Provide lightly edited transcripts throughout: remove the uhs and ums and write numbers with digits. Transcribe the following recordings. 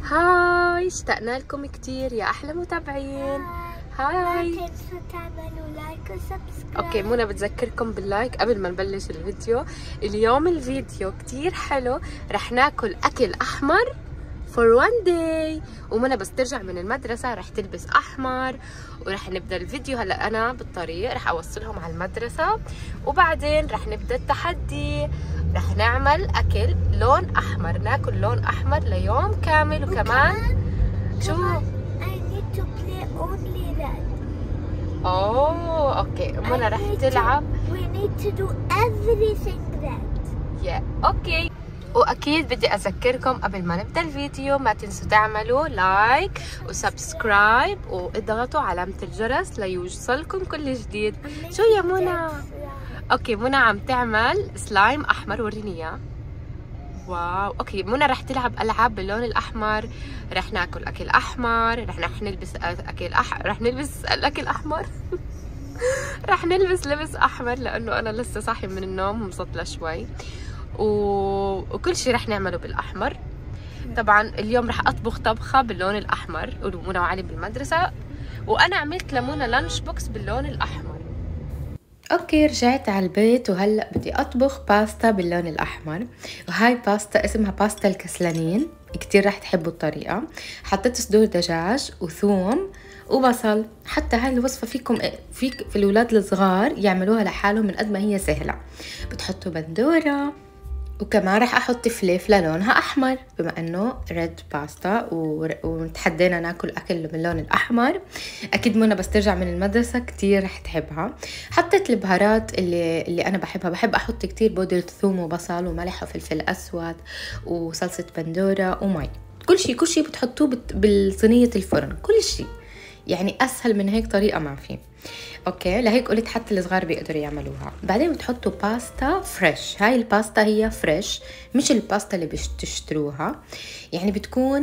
هاي، اشتقنا لكم كتير يا احلى متابعين. هاي، لا تنسوا تعملوا لايك وسبسكرايب. اوكي، منى بتذكركم باللايك قبل ما نبلش الفيديو. اليوم الفيديو كتير حلو، رح ناكل اكل احمر for one day. ومنى بس ترجع من المدرسة رح تلبس احمر ورح نبدا الفيديو. هلا انا بالطريق رح اوصلهم على المدرسة وبعدين رح نبدا التحدي. رح نعمل اكل لون احمر، ناكل لون احمر ليوم كامل. وكمان شو I need to play only red. اوه اوكي، منى رح تلعب. We need to do everything red. اوكي. واكيد بدي اذكركم قبل ما نبدا الفيديو ما تنسوا تعملوا لايك وسبسكرايب واضغطوا علامة الجرس ليوصلكم كل جديد. شو يا منى؟ اوكي، منى عم تعمل سلايم احمر، وريني اياه. واو، اوكي، منى رح تلعب العاب باللون الاحمر. رح ناكل اكل احمر، رح نلبس رح نلبس الاكل احمر. رح نلبس لبس احمر لانه انا لسه صاحي من النوم مصطلة شوي. وكل شيء رح نعمله بالاحمر. طبعا اليوم رح اطبخ طبخه باللون الاحمر، ومنى وعلي بالمدرسه، وانا عملت لمنى لانش بوكس باللون الاحمر. اوكي، رجعت على البيت وهلا بدي اطبخ باستا باللون الاحمر. وهاي باستا اسمها باستا الكسلانين، كتير رح تحبوا الطريقه. حطيت صدور دجاج وثوم وبصل. حتى هاي الوصفة في الولاد الصغار يعملوها لحالهم من قد ما هي سهلة. بتحطوا بندورة، وكمان رح احط فليفلة لونها احمر بما انه ريد باستا، وتحدينا ناكل اكل باللون الاحمر. اكيد منى بس ترجع من المدرسة كتير رح تحبها. حطيت البهارات اللي انا بحبها. بحب احط كتير بودرة ثوم وبصل وملح وفلفل اسود وصلصة بندورة ومي. كل شيء بتحطوه بالصينية الفرن، كل شيء. يعني اسهل من هيك طريقه ما في. اوكي، لهيك قلت حتى الصغار بيقدروا يعملوها. بعدين بتحطوا باستا فريش. هاي الباستا هي فريش، مش الباستا اللي بتشتروها. يعني بتكون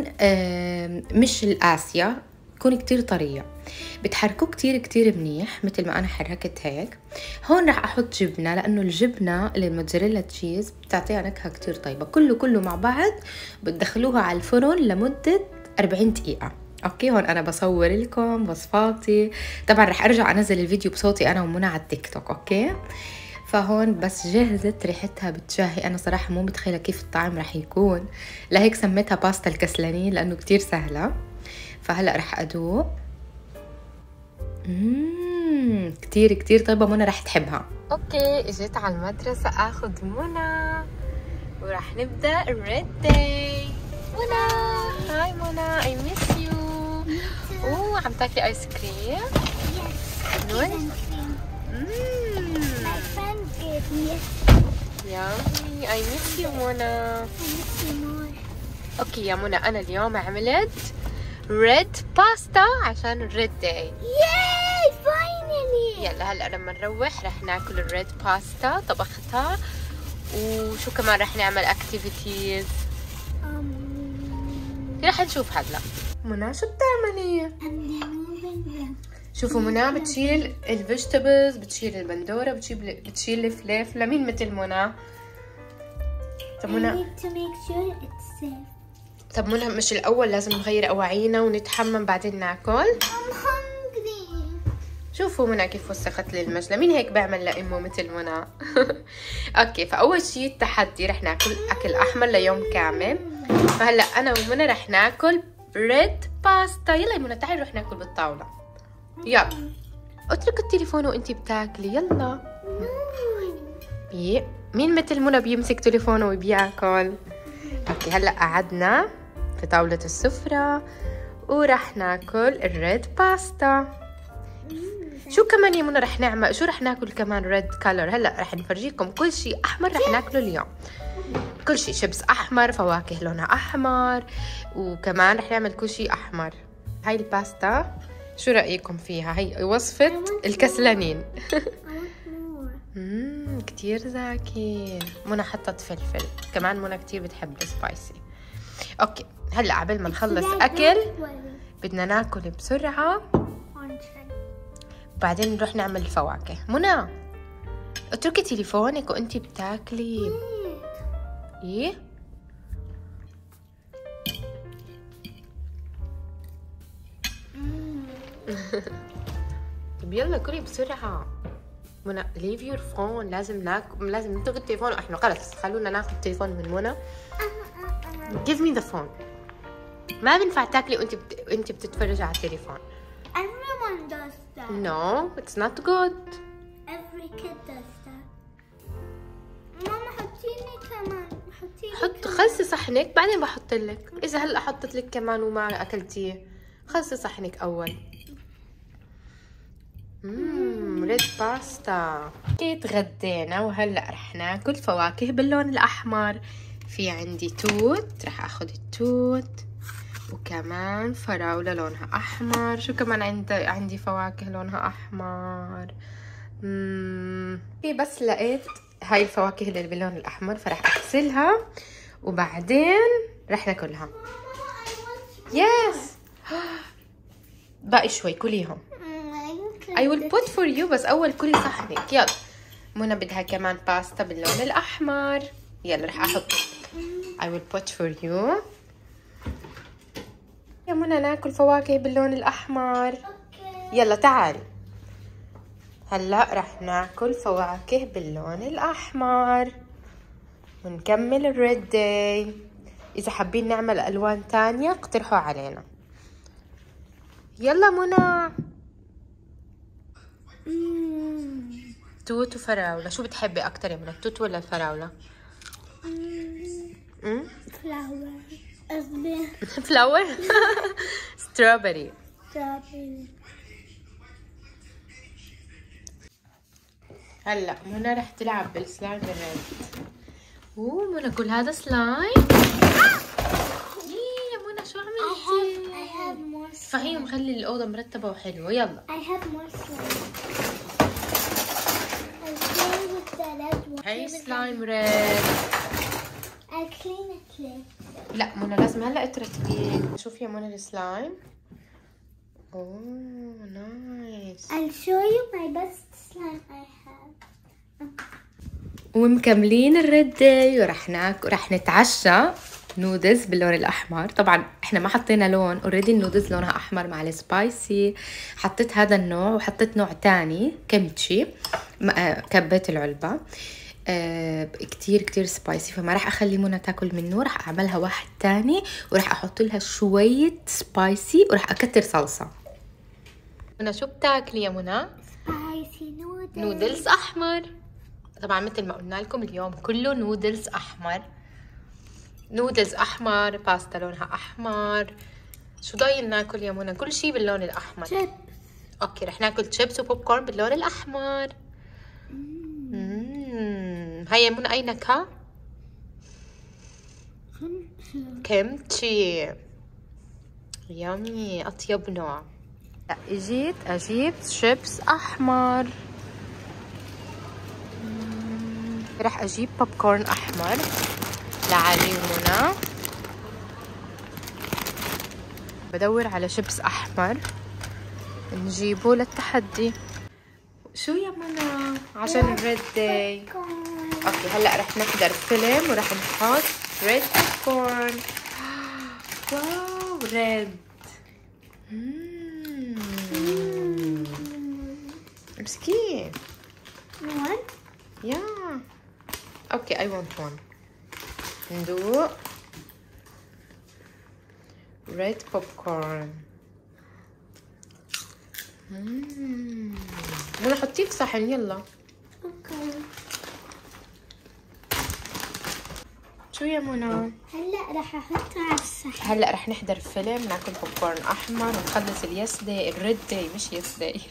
مش الاسيا، بتكون كتير طريه. بتحركوه كتير منيح مثل ما انا حركت هيك. هون رح احط جبنه لانه الجبنه الموتزاريلا تشيز بتعطيها نكهه كتير طيبه. كله مع بعض بتدخلوها على الفرن لمده 40 دقيقه. اوكي، هون انا بصور لكم وصفاتي. طبعا رح ارجع انزل الفيديو بصوتي انا ومنى على التيك توك. اوكي، فهون بس جهزت، ريحتها بتشهي. انا صراحه مو متخيله كيف الطعم رح يكون، لهيك سميتها باستا الكسلانين لانه كتير سهله. فهلا رح ادوق. كتير طيبه. منى رح تحبها. اوكي، اجيت على المدرسه اخذ منى ورح نبدا الريد داي. منى، هاي منى، I miss you. اوه، عم تاكلي ايس كريم؟ Yes. نوين؟ My friend gave me يامي، I miss you منى. I miss you more. اوكي يا منى، انا اليوم عملت ريد باستا عشان الريد داي. Yay! Finally. يلا هلا لما نروح رح ناكل الريد باستا، طبختها. وشو كمان رح نعمل اكتيفيتيز رح نشوف. هلا منى شو بتعملي؟ شوفوا منى بتشيل الفيجيتابلز، بتشيل البندورة، بتشيل الفليف. لمين مثل منى؟ طب منى، I need to make sure it's safe. طب منى مش الأول لازم نغير أواعينا ونتحمم بعدين ناكل؟ I'm hungry. شوفوا منى كيف وسخت لي المجلة. مين هيك بيعمل لأمه مثل منى؟ اوكي، فأول شي التحدي رح ناكل أكل أحمر ليوم كامل. فهلا أنا ومنى رح ناكل ريد باستا. يلا يا منى تعالي نروح ناكل بالطاولة. يلا اترك التليفون وانتي بتاكلي. يلا. مين مثل منى بيمسك تليفونه وبياكل؟ اوكي، هلا قعدنا في طاولة السفرة ورح ناكل الريد باستا. شو كمان يا منى رح نعمل؟ شو رح ناكل كمان ريد كالر؟ هلا رح نفرجيكم كل شيء احمر رح ناكله اليوم. كل شيء، شيبس احمر، فواكه لونها احمر، وكمان رح نعمل كل شيء احمر. هاي الباستا شو رأيكم فيها؟ هي وصفة الكسلانين. كتير زاكي. منى حطت فلفل كمان. منى كتير بتحب السبايسي. اوكي، هلا قبل ما نخلص اكل بدنا ناكل بسرعة، بعدين نروح نعمل الفواكه. منى اتركي تليفونك وانتي بتاكلي. ايه طب يلا كلي بسرعة. منى leave your phone. لازم ناخذ التليفون واحنا خلص. خلونا ناخذ التليفون من منى. give me the phone. ما بينفع تاكلي وانت بتتفرجي على التليفون. Everyone does that. No, it's not good. Every kid does that. ماما حطيني كمان. حط خلصي صحنك بعدين بحط لك. اذا هلا حطت لك كمان وما اكلتيه خلصي صحنك اول. ريد باستا. تغدينا وهلا رح ناكل فواكه باللون الاحمر. في عندي توت، رح اخذ التوت وكمان فراولة لونها احمر. شو كمان عندي فواكه لونها احمر. بس لقيت هاي الفواكه اللي باللون الاحمر فرح اغسلها وبعدين رح ناكلها. يس باقي شوي كليهم. I will put for you. بس اول كلي صحنك. يلا منى بدها كمان باستا باللون الاحمر. يلا رح احط. I will put for you. يا منى ناكل فواكه باللون الاحمر. يلا تعالي. هلا رح ناكل فواكه باللون الاحمر ونكمل الريد داي. اذا حابين نعمل الوان تانية اقترحوا علينا. يلا منى. توت وفراولة. شو بتحبي اكتر يا منى، التوت ولا الفراولة؟ Flower. فلاور. ستروبري. هلا منى رح تلعب بالسلايم الريد. منى كل هذا سلايم. يا منى شو عملتي؟ I have more. فهيم خلي الأوضة مرتبة وحلوة. يلا. I have more slime. I'll play with the red one. هاي سلايم ريد. I'll clean it later. لا منى لازم هلا ترتبيه. شوفي يا منى السلايم. نايس. I'll show you my best slime I have. ومكملين الريد داي ورح نتعشى نودلز باللون الاحمر. طبعا احنا ما حطينا لون، اوريدي النودلز لونها احمر مع السبايسي. حطيت هذا النوع وحطيت نوع تاني كيمتشي. كبيت العلبة. كتير كتير سبايسي فما راح اخلي منى تاكل منه. راح اعملها واحد تاني وراح احط لها شوية سبايسي وراح اكتر صلصة. منى شو بتاكلي يا منى؟ Spicy noodles. نودلز احمر. طبعا مثل ما قلنا لكم اليوم كله نودلز احمر. نودلز احمر، باستا لونها احمر. شو ضايل ناكل يا منى؟ كل شيء باللون الاحمر. Chips. اوكي رح ناكل شيبس وبوب كورن باللون الاحمر. هاي يا منى اي نكهة؟ كيمتشي. يامي اطيب نوع. اجيت اجيب شيبس احمر. رح اجيب بوب كورن احمر لعلي ومنى. بدور على شيبس احمر نجيبه للتحدي. شو يا منى؟ عشان الريد داي. اوكي هلا رح نحضر فيلم ورح نحط ريد بوب كورن. واو ريد. امسكيه. One. Yeah. Okay, I want one. ندوق red popcorn. منى حطيه في صحن يلا. Okay. شو يا منى؟ هلا راح احطها على الصحن. هلا رح نحضر فيلم ناكل بوب كورن احمر ونخلص اليس داي الريد داي مش يس داي.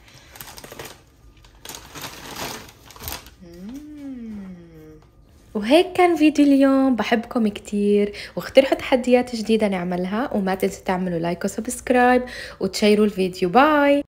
وهيك كان فيديو اليوم. بحبكم كتير واقترحوا تحديات جديدة نعملها وما تنسوا تعملوا لايك وسبسكرايب وتشيروا الفيديو. باي.